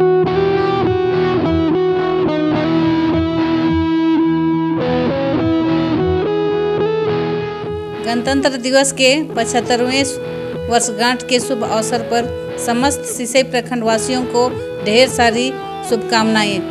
गणतंत्र दिवस के 75वें वर्षगांठ के शुभ अवसर पर समस्त सिसई प्रखंड वासियों को ढेर सारी शुभकामनाएं।